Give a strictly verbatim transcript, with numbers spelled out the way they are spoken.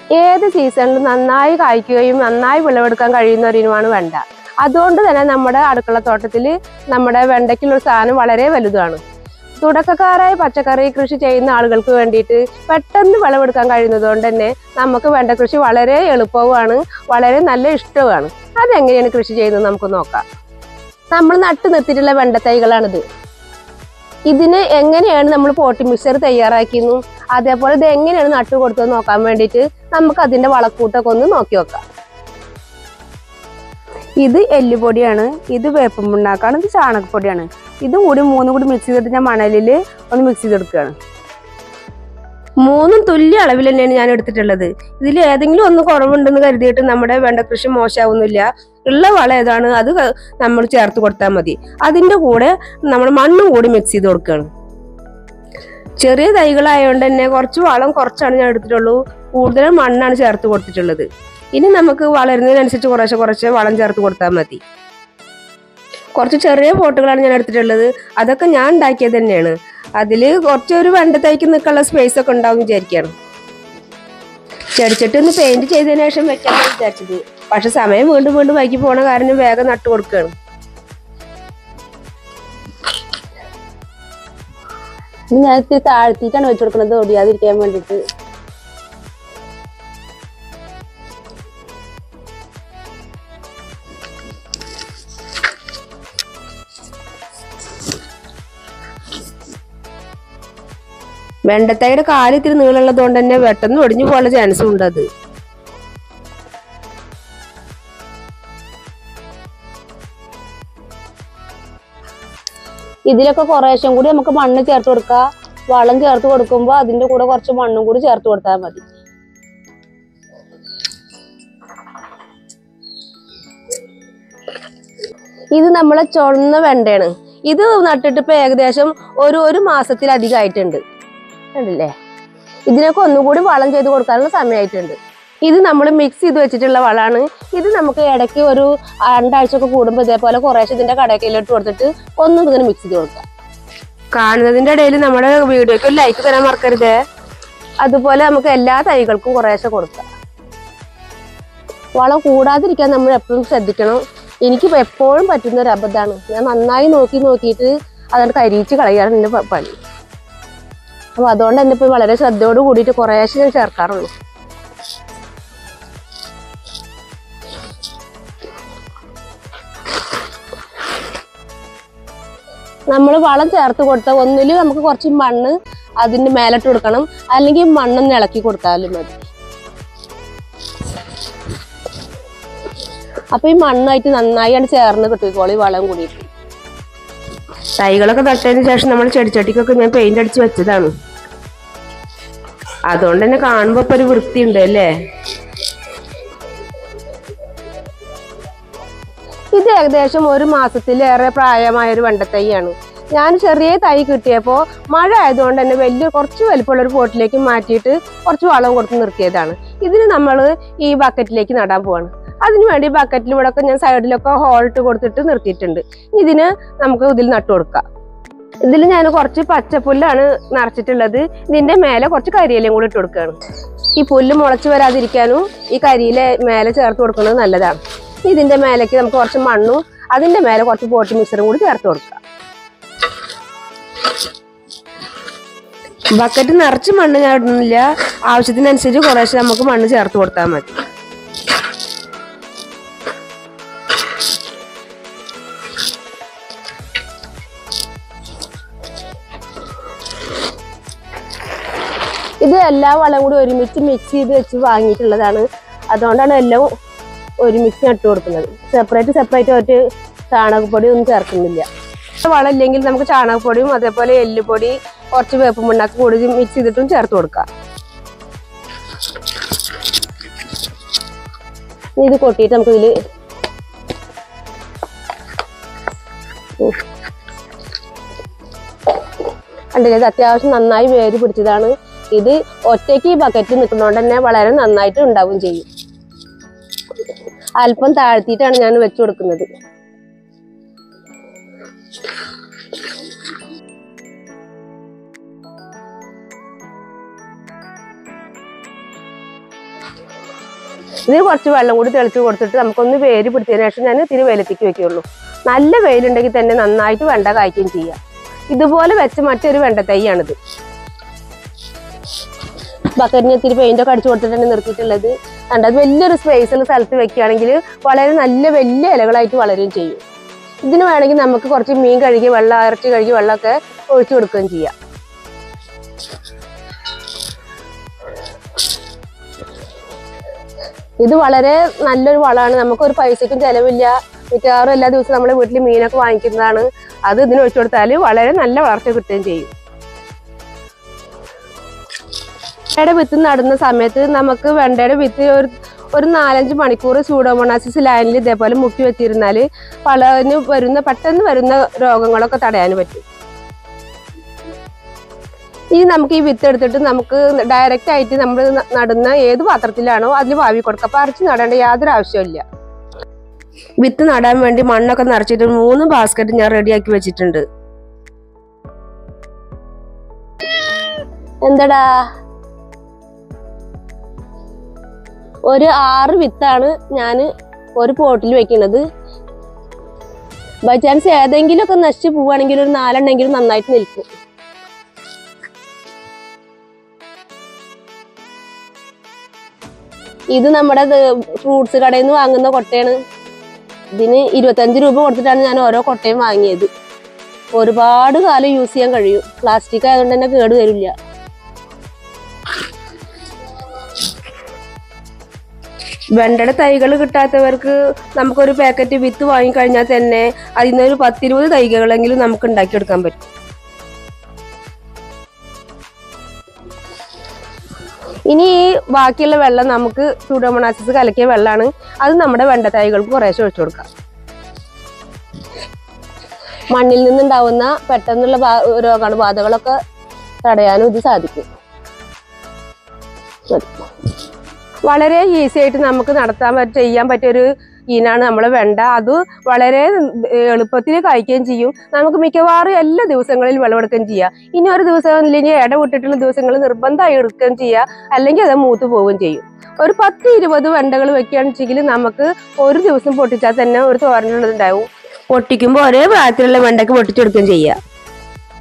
ഏത് സീസണിലും നന്നായി കായ്ക്കുകയും നന്നായി വിളവെടുക്കാൻ കഴിയുന്ന ഒരു ഇനമാണ് വെണ്ട. അതുകൊണ്ട് തന്നെ നമ്മുടെ അടുക്കളത്തോട്ടത്തിൽ നമ്മുടെ വെണ്ടയ്ക്കുള്ള സാധനം വളരെ വലുതാണ്. തുടക്കക്കാരായ പച്ചക്കറി കൃഷി ചെയ്യുന്ന ആളുകൾക്ക് വേണ്ടിയിട്ട് പെട്ടെന്ന് വിളവെടുക്കാൻ കഴിയുന്നത് കൊണ്ട് തന്നെ നമുക്ക് വെണ്ട കൃഷി വളരെ എളുപ്പവുമാണ്, വളരെ നല്ല ഇഷ്ടവുമാണ്. അതെങ്ങനെയാണ് കൃഷി ചെയ്യുന്നത് നമുക്ക് നോക്കാം. നമ്മൾ നട്ടു നിർത്തിയിട്ടുള്ള വെണ്ട തൈകളാണിത്. ഇതിന് എങ്ങനെയാണ് നമ്മൾ പോട്ടി മിക്സർ തയ്യാറാക്കിയെന്നു അതേപോലെ ഇത് എങ്ങനെയാണ് നട്ടു കൊടുത്തത് നോക്കാൻ വേണ്ടിയിട്ട് നമുക്ക് അതിന്റെ വളക്കൂട്ടൊക്കെ ഒന്ന് നോക്കി നോക്കാം. ഇത് എല്ലുപൊടിയാണ്, ഇത് വേപ്പും പിണ്ണാക്കാണ്, ഇത് ചാണകപ്പൊടിയാണ്. ഇതും കൂടി മൂന്നും കൂടി മിക്സ് ചെയ്തിട്ട് ഞാൻ മണലിൽ ഒന്ന് മിക്സ് ചെയ്തെടുക്കുകയാണ്. മൂന്നും തുല്യ അളവിൽ തന്നെയാണ് ഞാൻ എടുത്തിട്ടുള്ളത്. ഇതിൽ ഏതെങ്കിലും ഒന്ന് കുറവുണ്ടെന്ന് കരുതിയിട്ട് നമ്മുടെ വെണ്ട കൃഷി മോശമാവുന്നില്ല. ഉള്ള വളം ഏതാണ് അത് നമ്മൾ ചേർത്ത് കൊടുത്താൽ മതി. അതിൻ്റെ കൂടെ നമ്മൾ മണ്ണും കൂടി മിക്സ് ചെയ്ത് കൊടുക്കുകയാണ്. ചെറിയ തൈകളായതുകൊണ്ട് തന്നെ കുറച്ച് വളം കുറച്ചാണ് ഞാൻ എടുത്തിട്ടുള്ളൂ, കൂടുതലും മണ്ണാണ് ചേർത്ത് കൊടുത്തിട്ടുള്ളത്. ഇനി നമുക്ക് വളരുന്നതിനനുസരിച്ച് കുറേശ്ശെ കുറച്ച് വളം ചേർത്ത് കൊടുത്താൽ മതി. കുറച്ച് ചെറിയ പോട്ടുകളാണ് ഞാൻ എടുത്തിട്ടുള്ളത്, അതൊക്കെ ഞാൻ ഉണ്ടാക്കിയത് തന്നെയാണ്. അതിൽ കുറച്ചൊരു വെണ്ട തൈക്ക് നിൽക്കാനുള്ള സ്പേസ് ഒക്കെ ഉണ്ടാവും വിചാരിക്കുകയാണ്. ചെടിച്ചട്ടി ഒന്ന് പെയിന്റ് ചെയ്തതിനു ശേഷം വെക്കാമെന്ന് വിചാരിച്ചത്, പക്ഷെ സമയം വീണ്ടും വീണ്ടും വൈകി പോണ കാരണം വേഗം നട്ടു കൊടുക്കുകയാണ്. ഞാൻ ഇത്തിരി താഴ്ത്തിയിട്ടാണ് വെച്ചു കൊടുക്കുന്നത് ഒടിയാതിരിക്കാൻ വേണ്ടിയിട്ട്. വെണ്ടത്തൈയുടെ കാല് ഇത്തിരി നീളമുള്ളത് കൊണ്ട് തന്നെ പെട്ടെന്ന് ഒടിഞ്ഞു പോകാനുള്ള ചാൻസും ഉണ്ട്. അത് ഇതിലൊക്കെ കുറേശ്ശം കൂടി നമുക്ക് മണ്ണ് ചേർത്ത് കൊടുക്കാം. വളം ചേർത്ത് കൊടുക്കുമ്പോൾ അതിന്റെ കൂടെ കുറച്ച് മണ്ണും കൂടി ചേർത്ത് കൊടുത്താൽ മതി. ഇത് നമ്മളെ ചുവന്ന വെണ്ടയാണ്. ഇത് നട്ടിട്ട് ഇപ്പൊ ഏകദേശം ഒരു ഒരു മാസത്തിലധികമായിട്ടുണ്ട്. കണ്ടില്ലേ? ഇതിനൊക്കെ ഒന്നുകൂടി വളം ചെയ്ത് കൊടുക്കാനുള്ള സമയമായിട്ടുണ്ട്. ഇത് നമ്മൾ മിക്സ് ചെയ്ത് വെച്ചിട്ടുള്ള വളമാണ്. ഇത് നമുക്ക് ഇടയ്ക്ക് ഒരു രണ്ടാഴ്ച ഒക്കെ കൂടുമ്പോൾ ഇതേപോലെ കുറേശ്ശെ ഇതിന്റെ കടക്കയിലോട്ട് കൊടുത്തിട്ട് ഒന്നും ഇങ്ങനെ മിക്സ് ചെയ്ത് കൊടുക്കാം. കാണുന്നതിന്റെ ഇടയിൽ നമ്മുടെ വീഡിയോക്ക് ഒരു ലൈക്ക് തരാൻ മറക്കരുത്. അതുപോലെ നമുക്ക് എല്ലാ തൈകൾക്കും കുറേശ്ശെ കൊടുക്കാം. വളം കൂടാതിരിക്കാൻ നമ്മൾ എപ്പോഴും ശ്രദ്ധിക്കണം. എനിക്ക് എപ്പോഴും പറ്റുന്ന ഒരു അബദ്ധമാണ്. ഞാൻ നന്നായി നോക്കി നോക്കിയിട്ട് അതുകൊണ്ട് കരിയിച്ച് കളയാണ് എൻ്റെ പണി. അപ്പൊ അതുകൊണ്ട് തന്നെ ഇപ്പൊ വളരെ ശ്രദ്ധയോട് കൂടിയിട്ട് കുറേശ്ശെ ഞാൻ ചേർക്കാറുള്ളൂ. നമ്മൾ വളം ചേർത്ത് കൊടുത്താൽ ഒന്നില് നമുക്ക് കുറച്ച് മണ്ണ് അതിന്റെ മേലിട്ട് കൊടുക്കണം, അല്ലെങ്കിൽ മണ്ണൊന്ന് ഇളക്കി കൊടുത്താലും മതി. അപ്പൊ ഈ മണ്ണായിട്ട് നന്നായി ചേർന്ന് കിട്ടിക്കോളൂ ഈ വളം കൂടിയിട്ട്. തൈകളൊക്കെ നട്ടതിന് ശേഷം നമ്മൾ ചെടിച്ചട്ടിക്കൊക്കെ ഞാൻ പെയിന്റ് അടിച്ച് വെച്ചതാണ്. അതുകൊണ്ട് തന്നെ കാണുമ്പോ ഇപ്പൊ ഒരു വൃത്തി ഉണ്ട് അല്ലേ? ഇത് ഏകദേശം ഒരു മാസത്തിലേറെ പ്രായമായ ഒരു വെണ്ടത്തൈയാണ്. ഞാൻ ചെറിയ തൈ കിട്ടിയപ്പോൾ മഴ ആയതുകൊണ്ട് തന്നെ വലിയ കുറച്ച് വലിപ്പമുള്ള ഒരു പോട്ടിലേക്ക് മാറ്റിയിട്ട് കുറച്ച് വളം കൊടുത്ത് നിർത്തിയതാണ്. ഇതിന് നമ്മൾ ഈ ബക്കറ്റിലേക്ക് നടാൻ പോവാണ്. അതിനു വേണ്ടി ബക്കറ്റിൽ ഇവിടെ ഒക്കെ ഞാൻ സൈഡിലൊക്കെ ഹോൾട്ട് കൊടുത്തിട്ട് നിർത്തിയിട്ടുണ്ട്. ഇതിന് നമുക്ക് ഇതിൽ നട്ടു കൊടുക്കാം. ഇതിൽ ഞാൻ കുറച്ച് പച്ചപ്പുല്ലാണ് നിറച്ചിട്ടുള്ളത്. ഇതിന്റെ മേലെ കുറച്ച് കരിയിലയും കൂടി ഇട്ട് കൊടുക്കുകയാണ്. ഈ പുല്ല് മുളച്ച് വരാതിരിക്കാനും ഈ കരിയില മേലെ ചേർത്ത് കൊടുക്കുന്നത് നല്ലതാണ്. ഇതിന്റെ മേലേക്ക് നമുക്ക് കുറച്ച് മണ്ണും അതിന്റെ മേലെ കുറച്ച് പോട്ടി മിക്സറും കൂടി ചേർത്ത് കൊടുക്കാം. ബക്കറ്റ് നിറച്ച് മണ്ണ് ഞാൻ ഇടുന്നില്ല, ആവശ്യത്തിനനുസരിച്ച് കുറേശ്ശെ നമുക്ക് മണ്ണ് ചേർത്ത് കൊടുത്താൽ മതി. ഇത് എല്ലാ വളം കൂടി ഒരുമിച്ച് മിക്സ് ചെയ്ത് വെച്ച് വാങ്ങിയിട്ടുള്ളതാണ്. അതുകൊണ്ടാണ് എല്ലാം ഒരുമിച്ച് നട്ടു കൊടുക്കുന്നത്. സെപ്പറേറ്റ് സെപ്പറേറ്റ് ആയിട്ട് ചാണകപ്പൊടി ഒന്നും ചേർക്കുന്നില്ല. വളം ഇല്ലെങ്കിൽ നമുക്ക് ചാണകപ്പൊടിയും അതേപോലെ എല്ലുപൊടി കുറച്ച് വേപ്പ് മണ്ണാക്ക് കൂടി മിക്സ് ചെയ്തിട്ടും ചേർത്ത് കൊടുക്കാം. ഇത് കൊട്ടിയിട്ട് നമുക്ക് ഇതില് കണ്ടില്ലേ, ഇത് അത്യാവശ്യം നന്നായി വേര് പിടിച്ചതാണ്. ഇത് ഒറ്റയ്ക്ക് ഈ ബക്കറ്റിൽ നിൽക്കുന്നതുകൊണ്ട് തന്നെ വളരെ നന്നായിട്ട് ഉണ്ടാവുകയും ചെയ്യും. അല്പം താഴ്ത്തിയിട്ടാണ് ഞാൻ വെച്ചു കൊടുക്കുന്നത്. ഇതിന് കുറച്ച് വെള്ളം കൂടി തെളിച്ച് കൊടുത്തിട്ട് നമുക്കൊന്ന് വേര് പിടിച്ചതിന് ശേഷം ഞാൻ ഇതിന് വെയിലത്തേക്ക് വെക്കുകയുള്ളൂ. നല്ല വെയിലുണ്ടെങ്കിൽ തന്നെ നന്നായിട്ട് വെണ്ട കായ്ക്കുകയും ചെയ്യാം. ഇതുപോലെ വെച്ച് മറ്റൊരു വെണ്ട തൈയാണിത്. ബക്കറ്റിന് ഇത്തിരി പെയിന്റൊക്കെ അടിച്ചു കൊടുത്തിട്ടാണ് നിർത്തിയിട്ടുള്ളത്. കണ്ടത് വലിയൊരു സ്പേസുള്ള സ്ഥലത്ത് വെക്കുകയാണെങ്കിൽ വളരെ നല്ല വലിയ ഇലകളായിട്ട് വളരുകയും ചെയ്യും. ഇതിന് വേണമെങ്കിൽ നമുക്ക് കുറച്ച് മീൻ കഴുകി വെള്ളം ഇറച്ചി കഴുകി വെള്ളമൊക്കെ ഒഴിച്ചു കൊടുക്കുകയും ചെയ്യാം. ഇത് വളരെ നല്ലൊരു വളമാണ്. നമുക്കൊരു പൈസക്കും ചിലവില്ല. മിക്കവാറും എല്ലാ ദിവസവും നമ്മളെ വീട്ടിൽ മീനൊക്കെ വാങ്ങിക്കുന്നതാണ്. അത് ഇതിന് ഒഴിച്ചു കൊടുത്താൽ വളരെ നല്ല വളർച്ച കിട്ടുകയും ചെയ്യും. വെണ്ടയുടെ വിത്ത് നടുന്ന സമയത്ത് നമുക്ക് വെണ്ടയുടെ വിത്ത് ഒരു ഒരു നാലഞ്ച് മണിക്കൂർ സൂഡോമോണാസിസ് ലൈനിൽ ഇതേപോലെ മുക്കി വെച്ചിരുന്നാൽ വളന് വരുന്ന പെട്ടെന്ന് വരുന്ന രോഗങ്ങളൊക്കെ തടയാൻ പറ്റും. ഇനി നമുക്ക് ഈ വിത്ത് എടുത്തിട്ട് നമുക്ക് ഡയറക്റ്റ് ആയിട്ട് നമ്മൾ നടുന്ന ഏത് പാത്രത്തിലാണോ അതിൽ വാവി കൊടുക്കുക. പറിച്ച് നടേണ്ട യാതൊരു ആവശ്യമില്ല. വിത്ത് നടാൻ വേണ്ടി മണ്ണൊക്കെ നിറച്ചിട്ട് മൂന്ന് ബാസ്ക്കറ്റ് ഞാൻ റെഡിയാക്കി വെച്ചിട്ടുണ്ട്. എന്താടാ, ഒരു ആറ് വിത്താണ് ഞാൻ ഒരു പോട്ടിൽ വെക്കുന്നത്. ബൈ ചാൻസ് ഏതെങ്കിലും ഒക്കെ നശിച്ചു പോവുകയാണെങ്കിൽ ഒരു നാലെണ്ണെങ്കിലും നന്നായിട്ട് നിൽക്കും. ഇത് നമ്മുടെ ഫ്രൂട്ട്സ് കടയിൽ നിന്ന് വാങ്ങുന്ന കൊട്ടയാണ്. ഇതിന് ഇരുപത്തഞ്ച് രൂപ കൊടുത്തിട്ടാണ് ഞാൻ ഓരോ കൊട്ടയും വാങ്ങിയത്. ഒരുപാട് കാലം യൂസ് ചെയ്യാൻ കഴിയും. പ്ലാസ്റ്റിക് ആയതുകൊണ്ട് തന്നെ കേട് വരില്ല. വെണ്ടയുടെ തൈകൾ കിട്ടാത്തവർക്ക് നമുക്കൊരു പാക്കറ്റ് വിത്ത് വാങ്ങിക്കഴിഞ്ഞാൽ തന്നെ അതിൽ നിന്നൊരു പത്തിരുപത് തൈകളെങ്കിലും നമുക്ക് ഉണ്ടാക്കിയെടുക്കാൻ പറ്റും. ഇനി ഈ ബാക്കിയുള്ള വെള്ളം നമുക്ക് സൂഡോമോണാസിസ് കലക്കിയ വെള്ളമാണ്. അത് നമ്മുടെ വെണ്ട തൈകൾക്ക് കുറേശ്ശെ ഒഴിച്ചു കൊടുക്കാം. മണ്ണിൽ നിന്നുണ്ടാവുന്ന പെട്ടെന്നുള്ള രോഗാണുബാധകളൊക്കെ തടയാനും ഇത് സാധിക്കും. വളരെ ഈസി ആയിട്ട് നമുക്ക് നടത്താൻ പറ്റ ചെയ്യാൻ പറ്റിയൊരു ഇനാണ് നമ്മളെ വെണ്ട. അത് വളരെ എളുപ്പത്തിൽ കഴിക്കുകയും ചെയ്യും. നമുക്ക് മിക്കവാറും എല്ലാ ദിവസങ്ങളിലും വിളവെടുക്കുകയും ചെയ്യാം. ഇനി ഒരു ദിവസം ഇല്ലെങ്കിൽ ഇടവിട്ടിട്ടുള്ള ദിവസങ്ങളിൽ നിർബന്ധമായി എടുക്കുകയും ചെയ്യുക. അല്ലെങ്കിൽ അത് മൂത്ത് പോവുകയും ചെയ്യും. ഒരു പത്ത് ഇരുപത് വെണ്ടകൾ വെക്കുകയാണെന്ന് വെച്ചെങ്കിൽ നമുക്ക് ഒരു ദിവസം പൊട്ടിച്ചാൽ തന്നെ ഒരു തോരനുള്ളത് ഉണ്ടാവും. പൊട്ടിക്കുമ്പോൾ ഒരേ പ്രായത്തിലുള്ള വെണ്ടയ്ക്ക് പൊട്ടിച്ചെടുക്കുകയും ചെയ്യാം.